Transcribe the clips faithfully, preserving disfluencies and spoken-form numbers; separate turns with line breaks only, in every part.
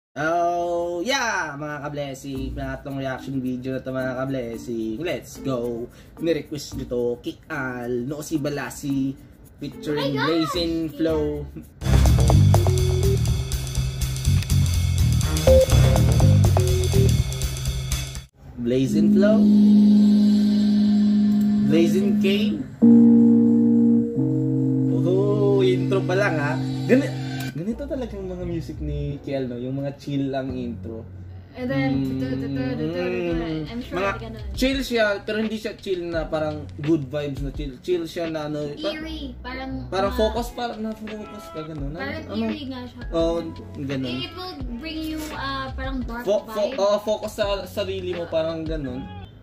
Oh, yeah, mga ka-blessing. Pangatlong reaction video na ito, mga ka-blessing. Let's go. Ni-request nyo to, K I A L, NOSI, BALASI, featuring oh Blazing Flow. Blazing Flow? Blazing K? Oh, intro pa lang ha. Ganito. Ganito talagang mga music ni K I A L, no? Yung mga chill lang intro.
And then,
mm,
I'm sure
mga chill siya, pero hindi siya chill na parang good vibes na chill. Chill siya na ano,
eerie, parang
parang uh, focus, parang na-focus ka gano'n.
Parang
ano,
eerie nga siya.
Oo, oh, gano'n.
It will bring you uh, parang dark
fo
vibe.
Oo, uh, focus sa sarili mo, parang gano'n.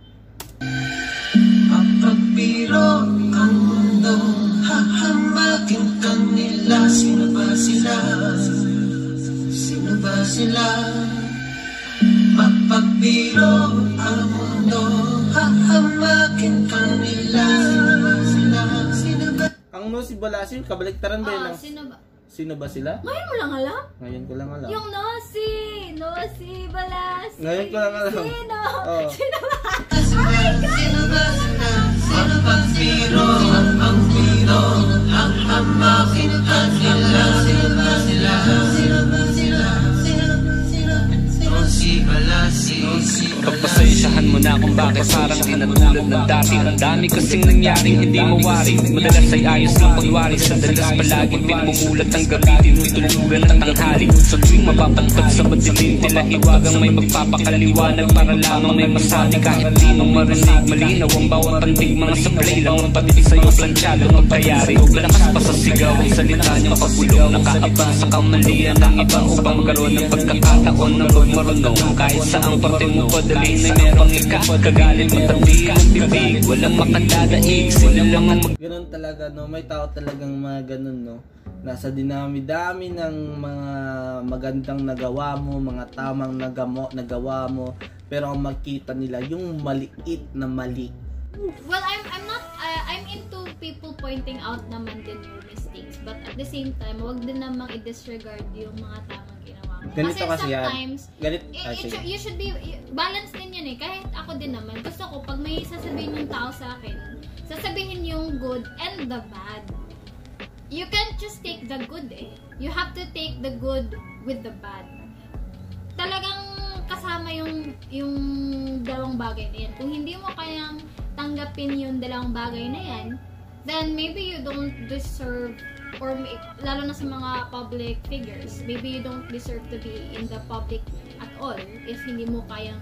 Mapagpiro ang mundo, hahamakin ka nila. Sino ba sila? Sino ba sila? Mapagpiro ang mundo, hahamakin ka nila. Sino ba sila? Sino ba?
Ang NOSI, BALASI, kabaliktaran ba yun?
Oh, sino ba?
Sino ba sila?
Ngayon mo lang alam?
Ngayon ko lang alam.
Yung NOSI, NOSI, BALASI.
Ngayon ko lang alam.
Sino?
Oh.
Sino ba?
Sino ba sila? Mapagpiro ang mundo, hahamakin ka nila. Sino ba sila? Sino ba sila? Sino ba sila? NOSI, BALASI.
Pagpasensyahan mo na kung bakit parang di na tulad ng dati. Ang dami kasing nangyaring hindi mawari. Madalas ay ayos lang kunwari. Sa dalas palaging pinamumulat ang gabi. Tinutulugan ng tanghali. Sa tuwing mapapagpag sa madilim, tila hiwagang may magpapakaliwanag para lamang may masabi. Kahit di mo marinig, malinaw ang bawat pandig. Mga sablay lang ang patid sa'yo, plansyado magkayari. Lakas pa sa sigaw ang salita niyang pagulong. Nakaabang sa kamalian ng ibang upang magkaroon ng pagkakataon ng pagmarunong. Kahit saang parte mo padali na merong ikat. Kagalit matabi ang bibig, walang makadadaig. Sila lang ang mag...
Ganun talaga, no? May tao talagang mga ganun, no? Nasa dinami-dami ng mga magandang nagawa mo, mga tamang nagamo, nagawa mo, pero ang makita nila yung maliit na mali.
Well, I'm I'm not uh, I'm into people pointing out naman din yung mistakes, but at the same time, wag din namang i-disregard yung mga tamang ginawa mo.
Ganito kasi, kasi
sometimes,
yan. Ganit,
it,
ay,
it should, you should be balance din yun eh. Kahit ako din naman, gusto ko pag may sasabihin yung tao sa akin, sasabihin yung good and the bad. You can't just take the good eh. You have to take the good with the bad. Talagang kasama yung yung dalawang bagay na yan. Kung hindi mo kayang tanggapin yung dalawang bagay na yan, then maybe you don't deserve, or may, lalo na sa mga public figures, maybe you don't deserve to be in the public at all if hindi mo kayang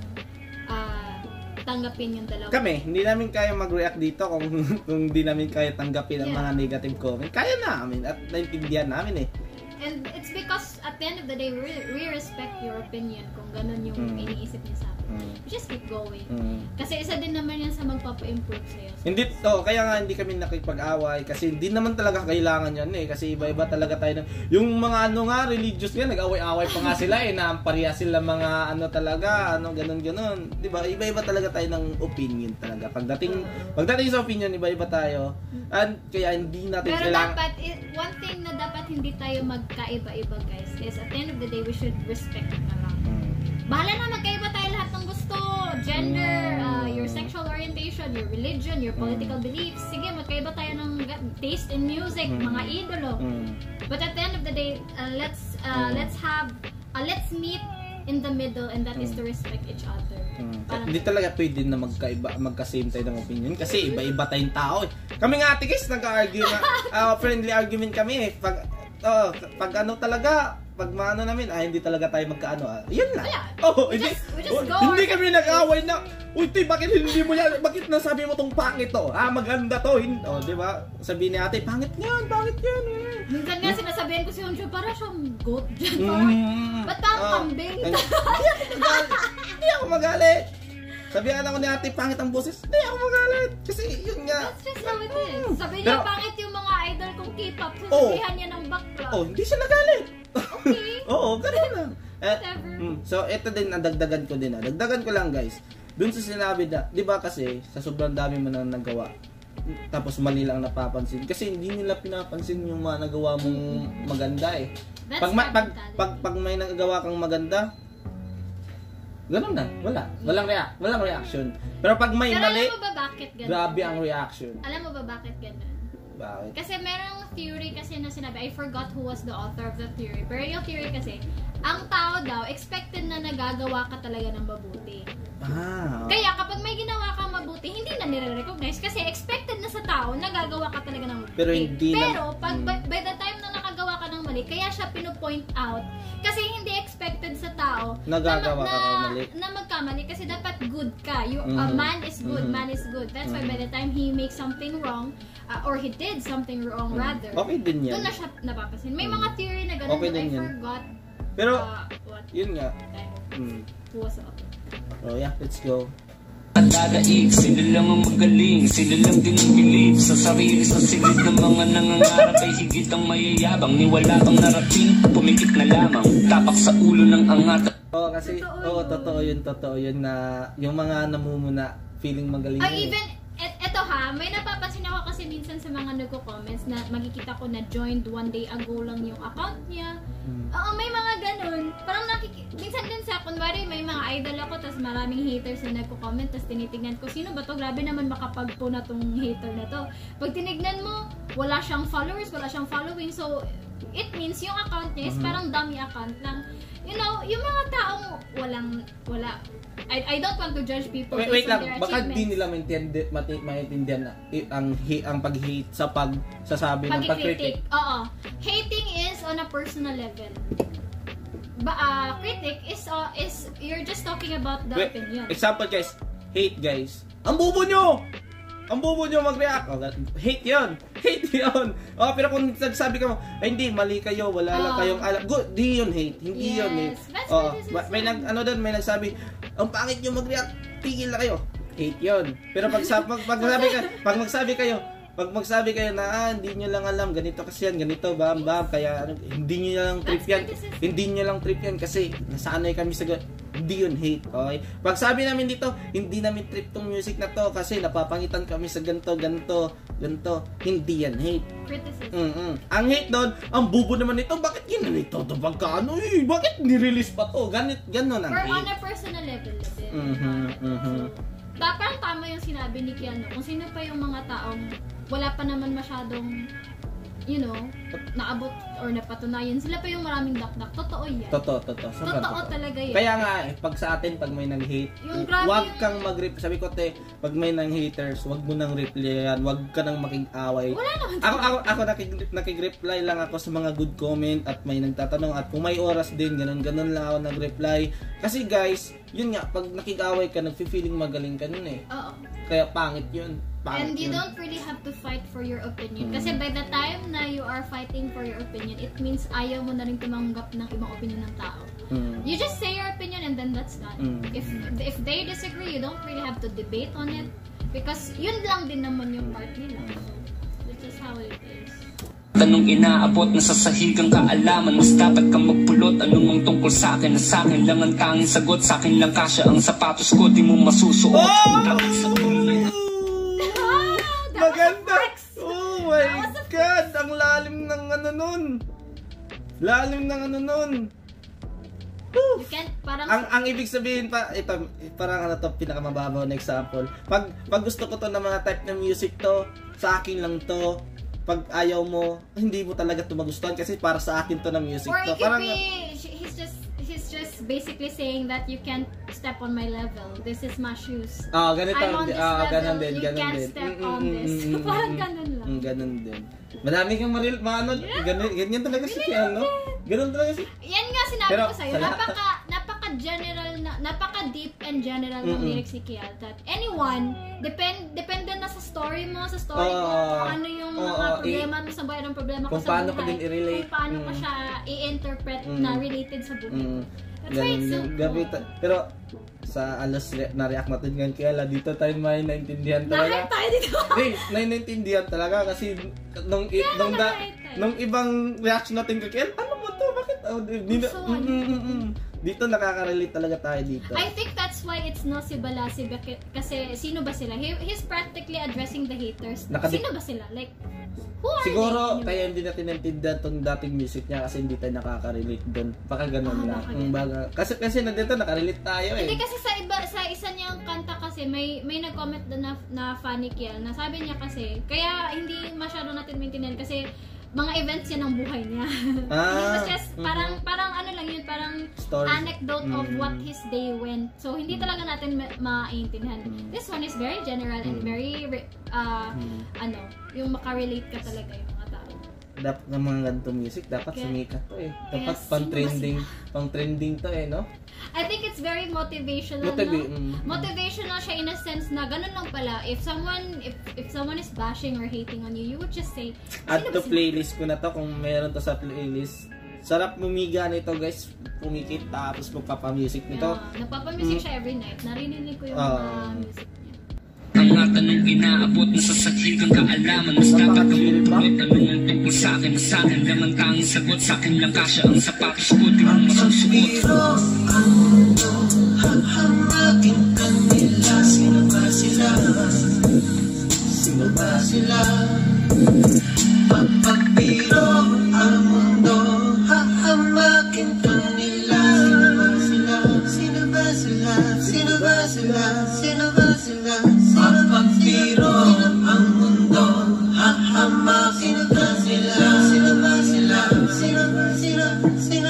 uh, tanggapin yung dalawa.
Kami, hindi namin kaya mag-react dito kung kung hindi namin kaya tanggapin ang yeah. mga negative comment. Kaya namin at naintindihan namin eh.
And it's because at the end of the day, we, we respect your opinion kung ganun yung mm. iniisip niya sa akin. Mm. Just keep going. Mm. Kasi isa din naman yan sa magpapa-improve sa'yo. So,
hindi, oh, kaya nga hindi kami nakipag-away kasi hindi naman talaga kailangan yan eh. Kasi iba-iba talaga tayo ng, yung mga ano nga, religious nga, nag-away-away pa nga sila eh, na pareha sila mga ano talaga, ano, ganun-ganun. Diba? Iba-iba talaga tayo ng opinion talaga. Pagdating, uh, pagdating sa opinion, iba-iba tayo. And kaya hindi natin
pero
kailangan...
dapat, it, one thing na dapat hindi tayo magkaiba-iba guys, is at the end of the day, we should respect it na lang. Hmm. Bahala na magkaiba tayo lahat ng gusto, gender, uh, your sexual orientation, your religion, your political mm. beliefs. Sige, magkaiba tayo ng taste in music, mm. mga idolo. Mm. But at the end of the day, uh, let's uh, mm. let's have, uh, let's meet in the middle, and that mm. is to respect each other.
Mm. Hindi talaga pwede na magkaiba, magka-same tayo ng opinion kasi iba-iba tayong tao eh. Kami nga ate guys, nag-argue na, uh, friendly argument kami eh. Pag, uh, pag ano talaga, pag maano namin, ah, hindi talaga tayo magkaano, ah, yun lang. Yeah. Oh, hindi,
just, just
oh, hindi kami nag-away na, uy, tuy, bakit hindi mo yan, bakit nasabi mo tong pangit to? Ah, maganda to, hindi, oh, di ba? Sabihin ni ate, pangit yan, pangit yan. Eh.
Minsan nga sinasabihin ko si Honjo, para siyang goat dyan, mm, ba't parang
oh,
kambing?
Hindi ako magalit, hindi ako magalit. Sabihan ako ni ate, pangit ang boses, hindi ako magalit. Kasi yun nga.
That's just how it is. Sabi niya, pangit yung mga idol kong K-pop, sasabihan oh, niya ng background.
Oh, hindi siya nagalit.
Okay.
Oo, ganun lang. Eh,
mm,
so, ito din, nadagdagan ko din. Ah. Dagdagan ko lang, guys. Doon sa sinabi na, di ba kasi, sa sobrang dami mo nang nagawa, tapos mali lang napapansin. Kasi hindi nila pinapansin yung mga nagawa mong maganda eh.
That's
Pag, ma- pag,
mentality.
pag, pag may nagagawa kang maganda, ganun na. Wala. Walang, rea- walang reaction. Pero pag may
Pero
mali,
alam mo ba bakit ganun?
grabe ang reaction.
Alam mo ba bakit ganun?
Bakit?
Kasi merong theory kasi na sinabi, I forgot who was the author of the theory. Pero yung theory kasi, ang tao daw, expected na nagagawa ka talaga ng mabuti.
Ah.
Kaya kapag may ginawa kang mabuti, hindi na nire-recognize kasi expected na sa tao, nagagawa ka talaga ng mabuti.
Pero hindi na-
Pero pag
hmm.
by, by the time na nakagawa ka ng mali, kaya siya pino-point out kasi hindi expected sa tao
Nagagawa
na,
ka
na,
ng mali.
na magkamali kasi dapat good ka. You,
Mhm.
a man is good,
Mhm.
man is good. That's why by
Mhm.
the time he makes something wrong, uh, or he did something wrong rather,
Okay din yan.
doon na siya napapasin. May
Mhm.
mga theory na gano'n
Okay
na I
din yan.
forgot
Pero,
uh, what
yun nga.
time,
Mm.
who was the author.
Oh yeah, let's go.
At dadaig, sila lang ang magaling, sila lang din ang bilib sa sarili, sa silid ng mga nangangarap ay higit ang mayayabang, ni wala bang narating, pumikit na lamang, tapak sa ulo ng angat.
Oo, kasi,
Totoo
oo,
yun.
totoo yun, totoo yun na yung mga namumuna, feeling magaling
Or
yun eh.
even, et, eto ha, may napapansin ako kasi minsan sa mga nagko-comments na makikita ko na joined one day ago lang yung account niya.
Hmm.
Oo, may mga ganun. Parang nakiki... Minsan din sa, kunwari, may mga idol ako, tapos maraming haters na nagko-comment, tapos tinitignan ko, sino ba to? Grabe naman makapagpo na tong hater na to. Pag tinignan mo, wala siyang followers, wala siyang following, so it means yung account niya is
Mhm.
parang dummy account lang. You know, yung mga taong walang, wala, I, I don't want to judge people
Wait,
based
wait
on
lang,
their
baka di
achievements.
nila maintindihan, mati, maintindihan na i- ang, hi, ang pag-hate sa pag-sasabi ng pag-critic.
Pag-critic. Oo. Hating is on a personal level. Ba, uh, critic is uh, is you're just talking about the
Wait,
opinion.
example guys, hate guys. Ang bobo nyo! Ang bobo nyo mag-react. Oh, hate yun. Hate yun. Oh, pero kung nagsabi ka mo, ay hindi, mali kayo, wala lang
Oh.
kayong alam. Good, di yun hate. Hindi
Yes,
yun hate.
that's
Oh,
criticism.
may nag, ano doon, may nagsabi, ang pangit nyo mag-react, tigil na kayo. Hate yun. Pero pag, sa, pag, pag, magsabi ka, pag magsabi kayo, pag magsabi kayo na, ah, hindi nyo lang alam, ganito kasi yan, ganito, bam, bam, kaya, ano, hindi nyo lang trip
That's
yan.
criticism.
Hindi nyo lang trip yan kasi nasanay kami sa gan- hindi yun hate, okay? Pag sabi namin dito, hindi namin trip tong music na to kasi napapangitan kami sa ganto, ganto, ganto. Hindi yan hate.
Criticism.
Mm-mm. Ang hate doon, ang bubo naman ito, bakit ginanito to pagkano? Eh, bakit nirelease pa to? Ganit, ganon ang
Or on
hate.
a personal level din.
Mhm, mhm.
So, ta- parang tama yung sinabi ni Kiano. Kung sino pa yung mga taong wala pa naman masyadong, you know, naabot or napatunayan, sila pa yung maraming dakdak. Totoo yan.
Totoo, totoo. Sobrang
Totoo talaga yan.
Kaya nga, eh, pag sa atin, pag may nang-hate,
Yung grabe
wag
yung-
kang mag-rep. Sabi ko, te, pag may nang-haters, wag mo nang replyan, wag ka nang making-away.
Wala naman.
Ako, ako, ako nakig, nakig-reply lang ako sa mga good comment at may nagtatanong at kung may oras din, ganun-ganun lang ako nag-reply. Kasi guys, yun nga, pag nakig-away ka, nagfi-feeling magaling ka nun eh.
Oo.
Kaya pangit yun. Pangit
And you
yun.
don't really have to fight for your opinion.
Mm.
Kasi by the time na you are fighting for your opinion, it means ayaw mo na rin tumanggap ng ibang opinion ng tao.
Mm.
You just say your opinion and then that's done.
Mm.
If if they disagree, you don't really have to debate on it because yun lang din naman yung part nila. So, that's just how it is.
Tanong inaabot na sa sahigang kaalaman, mas dapat kang magpulot, anumang tungkol sa akin, na sa akin lang ang tanging sagot, sa akin lang kasya ang sapatos ko, di mo masusuot. Dapat sa tulay.
That was
Maganda!
flex!
Oh my
That was a
God! Ang lalim ng ano nun! Lalim ng ano nun! Woo!
You can't, parang,
Ang ang ibig sabihin pa, ito, parang ano to, pinakamababaw na example. Pag, pag gusto ko to ng mga type ng music to, sa akin lang to. Pag ayaw mo, hindi mo talaga to magustuhan kasi para sa akin to na music
or
to.
it could
Parang,
be, he's just, he's just basically saying that you can't step on my level. This is my shoes.
ah, ganito,
I'm on this
ah,
level,
ganun din,
you
ganun
can't
din.
step
Mm,
on
mm,
this.
mm, mm,
Parang
mm,
ganun lang.
mm, ganun din. Madami kang maril, mga ano, ganun, ganyan talaga si Kian, no? Ganun talaga si
Yan nga sinabi
Pero,
ko sa'yo,
sa lahat-
napaka, napaka-general, na, napaka-deep and general ng
Mm-mm.
lyrics ni Kial that anyone, depend, depende na sa story mo, sa story mo,
Oo.
kung ano yung
Oo,
mga
i-
problema mo sa buhay, anong problema ko
kung
sa
paano
buhay,
ka din i-relate.
kung paano ko
Mm.
siya i-interpret
Mm.
na related sa buhay.
Mm,
That's why it's so
ganun, gabi
cool.
ta- pero sa alas re- na-react natin ngayon kaya la dito tayo may naintindihan
Na-hype
talaga.
tayo dito.
Hindi, naintindihan talaga kasi nung i-
Kaya
nung, da,
na-hype tayo.
nung ibang reaction natin kay Kiel, ano mo to? Bakit? Oh, di, di,
So,
mm, mm, mm, mm. Dito nakaka-relate talaga tayo dito.
I think that's why it's NOSI BALASI kasi sino ba sila? He, he's practically addressing the haters.
Nakadi-
sino ba sila? Like, who are
Siguro
they?
tayo hindi natin naintindihan tong dating music niya kasi hindi tayo nakaka-relate doon. Baka ganun
Ah,
lang.
baka
Ang baga, kasi kasi nandito nakarelate tayo eh.
Hindi kasi sa iba sa isa niyang kanta kasi may may nag-comment doon na, na funny K I A L na sabi niya kasi kaya hindi masyado natin maintindihan kasi mga events yan ang buhay niya.
Ah,
It was just
mhm.
parang parang ano lang yun, parang
Story.
anecdote of
Mm.
what his day went. So hindi talaga natin ma- maintindihan.
Mm.
This one is very general and
Mm.
very re- uh,
Mm.
ano, yung makarelate ka talaga yung mga tao.
Dapat ng mga ganito music, dapat
Kaya-
sumikat to eh. Dapat
sino
pang
ba
trending, pang trending to eh, no?
I think it's very motivational,
Motivi-
no?
mm.
Motivational siya in a sense na ganun lang pala. If someone if if someone is bashing or hating on you, you would just say,
Add
"Sino
to
ba sila?"
playlist ko na to kung meron to sa playlist. Sarap mumiga nito guys, pumikit tapos magpapa-music nito.
Yeah, nagpapa-music
Mm.
siya every night. Narinig ko yung
Ah.
mga music niya.
Ang mga tanong inaabot na sa saklikang kaalaman. Mas dapat kang magpulot. Anong ang tungkol sa akin na sa akin lang ang tanging sagot. Sa akin lang kasya ang sapatos ko. Di mo masusuot.
Pero ang mundo, hahamakin ka nila. Sino ba sila? Sino ba sila? Pagpapiro ang mundo, hahamakin ka nila. Sino ba sila? Sino ba sila? Sino ba sila? Pagpapiro ang mundo, hahamakin ka nila. Sino ba sila? Sino ba sila? Sino?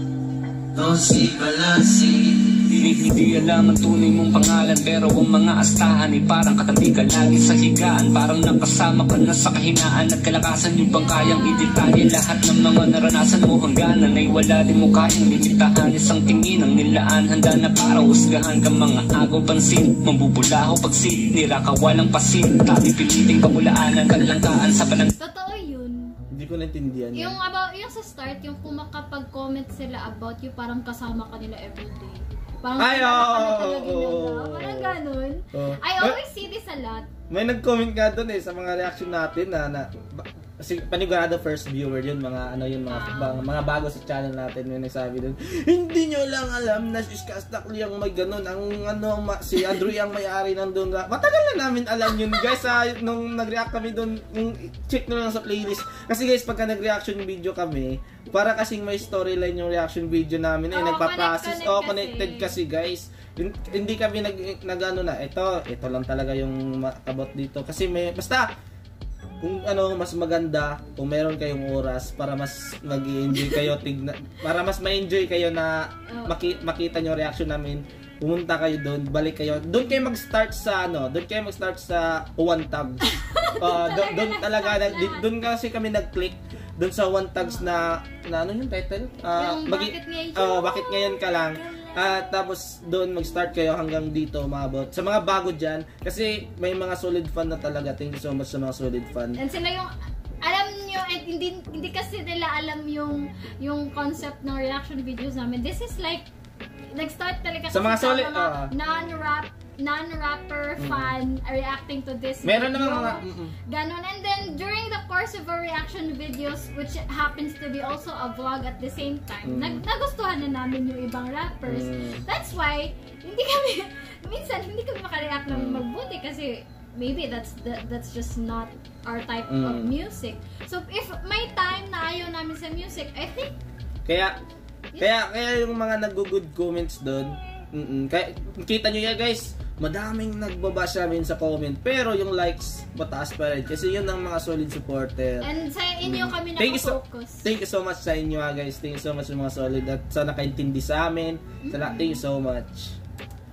NOSI BALASI.
Hindi, hindi alam ang tunay mong pangalan. Pero ang mga astahan ay parang katabi ka lagi sa higaan. Parang nakasama ka na sa kahinaan at kalakasan. Yung bang kayang i-detalye lahat ng mga naranasan mo hangganan ay wala din mo kayang limitahan. Isang tingin ang nilaan, handa na para husgahan ka mga agaw pansin. Mambubulaho pagsin, nira ka walang pasin. Tabi piliting pamulaanan, kalangkaan sa palang.
Totoo yun.
Hindi ko naintindihan
Yung
yan.
about yung sa start, yung kung makapag-comment sila about you, parang kasama ka nila everyday. Parang
Ay,
kilala ka na
oo,
talaga
oo,
nila.
oo.
Parang ganun.
Oo.
I always see this a lot.
May nag-comment nga doon eh sa mga reaction natin na, na ba- kasi panigurado first viewer yun, mga ano yun, mga,
Ah.
mga, mga bago sa channel natin, may nagsabi doon, hindi nyo lang alam na si Skastakli ang may ganun, ang ano, ma, si Andrew ang may-ari ng doon. Matagal na namin alam yun guys, ha, nung nag-react kami doon, nung check nyo lang sa playlist. Kasi guys, pagka nag-reaction video kami, para kasing may storyline yung reaction video namin, eh,
Oo,
nagpa-process,
connect-
oh,
connect
connected kasi guys. Hin- Hindi kami nag, nag ano na, ito, ito lang talaga yung makabot dito. Kasi may, basta, kung ano, mas maganda, kung meron kayong oras para mas mag-enjoy kayo, tigna, para mas ma-enjoy kayo na maki, makita nyo reaction namin, pumunta kayo doon, balik kayo. Doon kayo mag-start sa ano, doon kayo mag-start sa one tag. Uh, do- doon talaga, na- doon kasi kami nag-click doon sa one tags na, na ano yung title? Uh,
Yung bakit ngayon?
uh, bakit ngayon ka lang? At tapos doon mag-start kayo hanggang dito umabot. Sa mga bago dyan, kasi may mga solid fan na talaga. Thank you so much sa mga solid fan.
And sila yung, alam nyo, and hindi, hindi kasi nila alam yung yung concept ng reaction videos namin. This is like, nag-start talaga
Sa mga solid,
mga
ah.
non-rap, non-rapper fan reacting to this
Meron
video.
naman mga... mm-mm.
Ganon. And then, during the course of our reaction videos, which happens to be also a vlog at the same time,
Mm.
nag nagustuhan na namin yung ibang rappers.
Mm.
That's why, hindi kami, minsan, hindi kami makareact ng
Mm.
magbuti kasi maybe that's the, that's just not our type of
Mm.
music. So, if may time na ayaw namin sa music, I think,
Kaya, kaya, kaya yung mga nag-good comments doon, mm kaya, kita nyo yan guys, madaming nagbabash namin sa comment, pero yung likes, mataas pa rin. Kasi yun ang mga solid supporter.
and sa inyo
Mm.
kami
Thank you so-
nakafocus.
Thank you so much sa inyo ha guys. Thank you so much sa mga solid at sa nakaintindi sa amin. Sa thank you so much.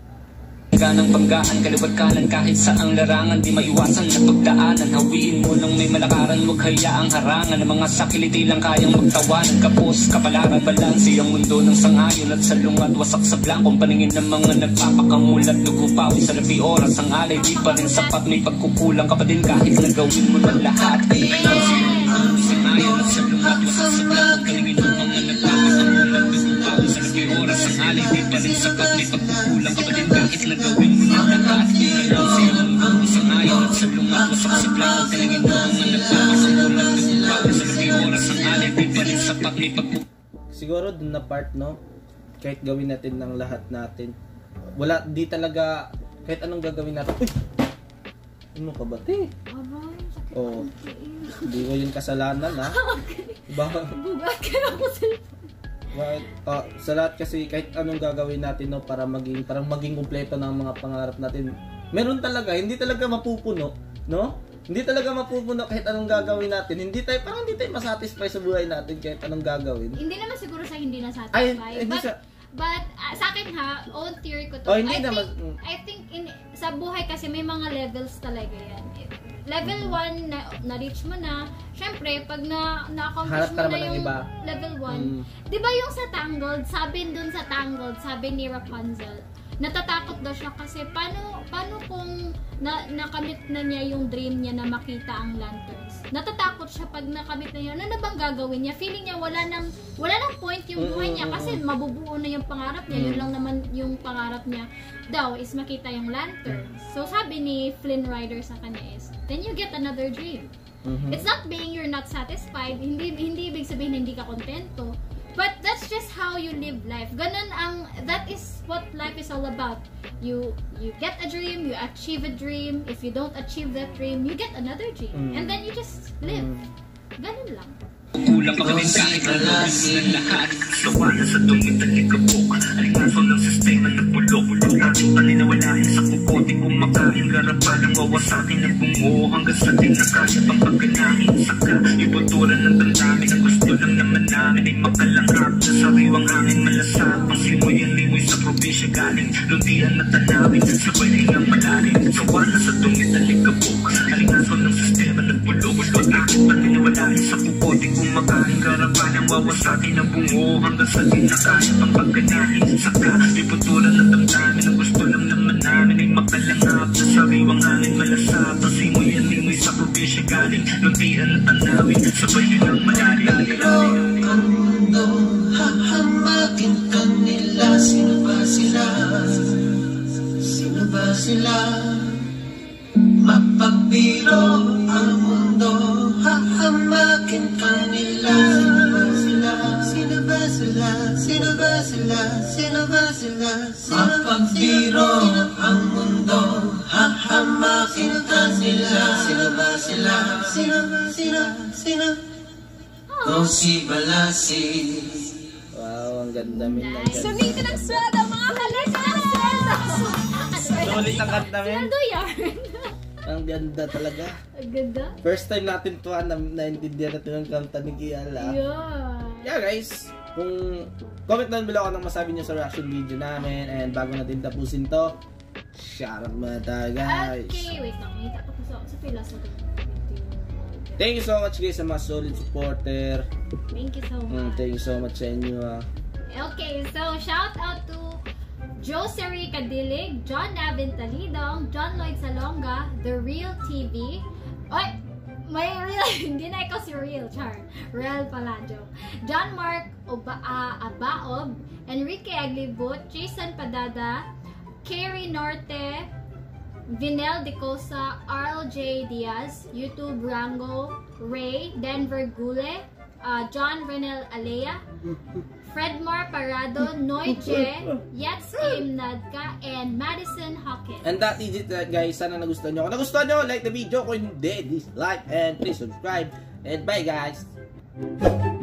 Ganang panggaan, kaliwat kanan kahit saang larangan. Di maiwasan na pagdaanan. Hawiin mo nang may malakaran. Huwag hayaang harangan. Ang mga sakiliti lang kayang magtawanan. Kapos, kapalaran, balansi ang mundo ng sangayon. At salungat, wasak sa blankong paningin ng mga nagpapakamulat. Lugupawi sa labi oras. Ang alay di pa rin sapat. May pagkukulang ka pa din kahit nagawin mo na lahat. Balansi ang sangayon. At salungat, wasak sa blankong paningin ng mga nagpapakamulat. Lugupawi sa labi oras. Ang alay di pa rin sapat. May pagkukulang ka pa din kahit nagawin mo na lahat. Balansi ang sangayon. At salungat, wasak sa blankong paningin ng mga nagpapakamulat. Lugupawi sa labi oras. Ang alay di pa rin sapat. May pagkukulang.
Siguro dun na part no. kahit gawin natin ng lahat natin. Wala, di talaga, kahit anong gagawin natin. Uy! Ano ka ba, te?
Aray, sakit
Oo.
ang tiis.
Hindi ko yung kasalanan, ha? Ba?
Bugat ka ako sa
Right. Uh, sa lahat kasi kahit anong gagawin natin no para maging parang maging kumpleto ng mga pangarap natin. Meron talaga, hindi talaga mapupuno, no? Hindi talaga mapupuno kahit anong gagawin natin. Hindi tayo parang hindi tayo masatisfy sa buhay natin kahit anong gagawin.
Hindi naman siguro sa hindi na satisfy.
Ay, hindi
but,
sa-
but uh, sa akin ha, own theory ko to.
Oh, hindi
I
naman.
think, I think in, sa buhay kasi may mga levels talaga yan. Level one na, na-reach mo na, syempre, pag na, na-accomplish
Hanap
mo
ka
na
naman ng
yung
iba.
level one,
Mm.
di ba yung sa Tangled, sabi dun sa Tangled, sabi ni Rapunzel, natatakot daw siya kasi paano, paano kung na, nakamit na niya yung dream niya na makita ang lanterns? Natatakot siya pag nakamit na niya, ano na bang gagawin niya? Feeling niya wala nang, wala nang point yung buhay niya kasi mabubuo na yung pangarap niya, yun lang naman yung pangarap niya daw is makita yung lanterns. So sabi ni Flynn Rider sa kanya is, then you get another dream.
Mhm.
It's not being you're not satisfied, hindi hindi ibig sabihin hindi ka kontento, but that's just how you live life. Ganun ang, that is what life is all about. You you get a dream, you achieve a dream. If you don't achieve that dream, you get another dream.
Mm.
And then you just live. Ganun lang.
Kulang ka rin kahit nalabis ng lahat. Sawa na sa dungit at likabok. Alingaso ng sistema na bulok-bulok. Ating paninawalain sa kukote kumakain. Garapan ang wawasakin ng bungo. Hanggang sa din na kaya pang pagkanahin. Saka ibuturan ng damdamin. Ang gusto lang naman namin ay makalanghap. Sa sariwang hangin malasap. Ang simoy ang limoy sa probinsya galing. Lundian na tanawin. Sabay nilang malalim. Sawa na sa dungit at likabok. Alingaso ng sistema na bulok-bulok. Ating paninawalain sa kukote kumakain, garapan ang wawasakin ng bungo. Hanggang sa din na kaya pang pagkanahin. Saka iputulan ng damdamin. Ang gusto lang naman namin ay makalanghap. Sa sariwang hangin malasap. Ang simoy ang limoy sa probinsya galing. Lundian na tanawin. Sabay nilang malalim.
Ang mundo, hahamakin ka nila. Sino ba sila? Sino ba sila? Mapapiro ang mundo, hahamakin ka nila. Sino ba sila? Sino ba sila? Sino ba sila? Mapapiro ang mundo, hahamakin ka nila. Sino ba sila? Sino ba sila? Sino? Nosi, balasi.
Wow, ang ganda min.
Nice.
Sumitin ang sweldo, mga kalesa ng sweldo!
Sulit ang ganda min.
Sweldo yarn.
Ang ganda talaga.
Ang ganda.
First time natin to na naintindihan natin ang kanta ni K I A L. ah.
Yeah.
Yeah guys, kung comment down below kung anong masabi niyo sa reaction video namin, and bago natin tapusin to, shout out muna tayo guys.
Okay, wait lang. May tapos ako sa pila sa
Thank you so much guys sa mga solid supporter.
Thank you so much.
Mm, thank you so much sa inyo. ah.
Okay, so shout out to Josery Cadilig, John Navin Talidong, John Lloyd Salonga, The Real T V. Oy, may real, hindi na ikaw si Real, char. Rell Palacio. John Mark Oba, uh, Abaob, Enrique Aglibut, Jason Padada, Kerry Norte, Vinel De Cosa, Arl J. Diaz, YouTube Rango, Ray, Denver Gule, uh, John Renel Alea, Fredmar Parado, Noyje, Yats Kim Nadka, and Madison Hawkins.
And that is it guys. Sana nagustuhan nyo. Kung nagustuhan nyo, like the video. Kung hindi, dislike and please subscribe. And bye guys.